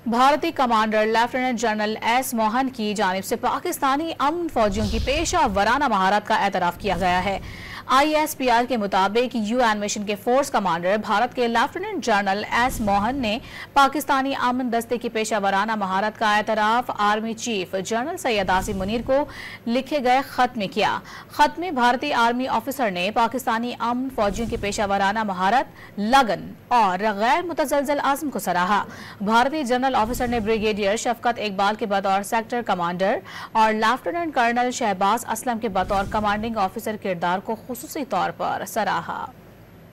भारतीय commander lieutenant general S Mohan की जानिब से पाकिस्तानी अमन फौजियों की पेशा वराना महारत का एतराफ़ किया गया है। ISPR के मुताबिक UN मिशन के फोर्स कमांडर भारत के लेफ्टिनेंट जनरल एस मोहन ने पाकिस्तानी अमन दस्ते की पेशा वराना महारत का एतराफ़ army chief general Syed Asim Munir को लिखे गए खत में किया। खत में भारतीय आर्मी ऑफिसर ने पाकिस्तानी अमन फौजियों की पेशा वराना महारत, लगन और गैर मुतज़लज़ल आज़म को सराहा। भारतीय जनरल ऑफिसर ने ब्रिगेडियर शफकत इकबाल के बतौर सेक्टर कमांडर और लेफ्टिनेंट कर्नल शहबाज असलम के बतौर कमांडिंग ऑफिसर किरदार को खुसूसी तौर पर सराहा।